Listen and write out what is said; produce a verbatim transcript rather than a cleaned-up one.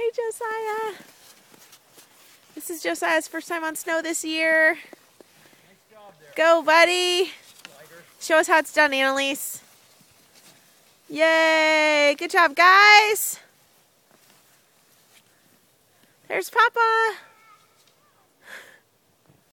Josiah. This is Josiah's first time on snow this year. Nice job there. Go, buddy. Lighter. Show us how it's done, Annalise. Yay. Good job, guys. There's Papa.